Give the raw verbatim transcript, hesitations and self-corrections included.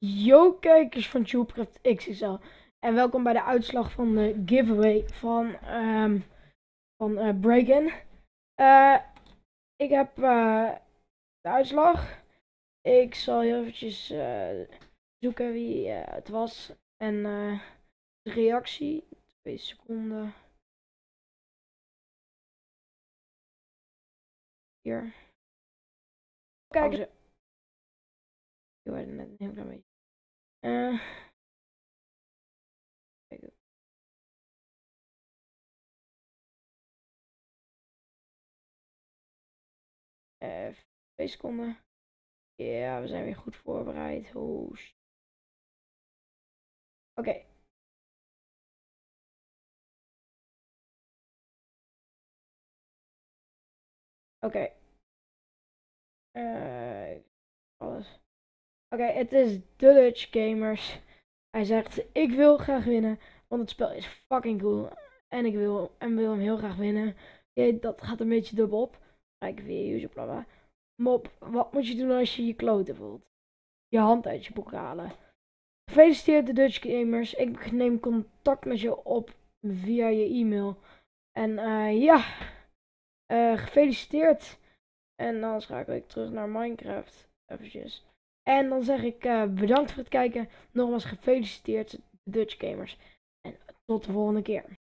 Yo kijkers van TubeCraft X X L en welkom bij de uitslag van de giveaway van, um, van uh, Break-In. Uh, ik heb uh, de uitslag. Ik zal heel eventjes uh, zoeken wie uh, het was en uh, de reactie. Twee seconden. Hier. Kijk. Ik hoorde net een heel klein beetje. Uh, kijk. Uh, twee seconden. Ja, we zijn weer goed voorbereid. Oh, Oké. Okay. Oké. Okay. Uh, alles. Oké, okay, het is de Dutch Gamers. Hij zegt, ik wil graag winnen, want het spel is fucking cool. En ik wil, en wil hem heel graag winnen. Ja, dat gaat een beetje dubbel op. Kijk weer, user blabla. Mop, wat moet je doen als je je kloten voelt? Je hand uit je broek halen. Gefeliciteerd de Dutch Gamers. Ik neem contact met je op via je e-mail. En uh, ja, uh, gefeliciteerd. En dan schakel ik terug naar Minecraft. Eventjes. En dan zeg ik uh, bedankt voor het kijken. Nogmaals gefeliciteerd Dutch Gamers. En tot de volgende keer.